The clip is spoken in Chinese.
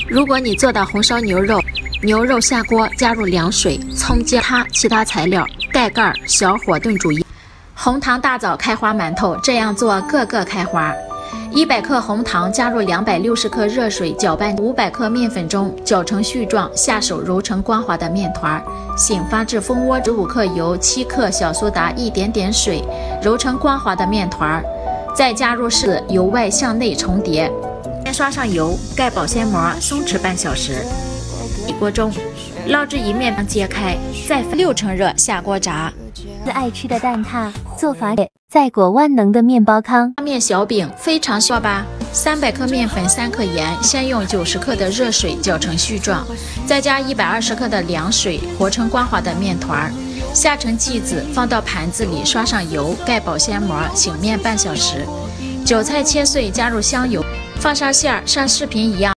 如果你做的红烧牛肉，牛肉下锅加入凉水、葱姜、其他材料，盖盖小火炖煮。红糖大枣开花馒头，这样做个个开花。100克红糖加入260克热水搅拌，500克面粉中搅成絮状，下手揉成光滑的面团。醒发至蜂窝，15克油、7克小苏打、一点点水，揉成光滑的面团。再加入柿，由外向内重叠。先刷上油，盖保鲜膜，松弛半小时。锅中捞至一面揭开，再6成热下锅炸。 爱吃的蛋挞做法也再裹万能的面包糠。 面小饼非常小吧？300克面粉，3克盐，先用90克的热水搅成絮状，再加120克的凉水和成光滑的面团，下成剂子，放到盘子里，刷上油，盖保鲜膜，醒面半小时。韭菜切碎，加入香油，放上馅儿，像视频一样。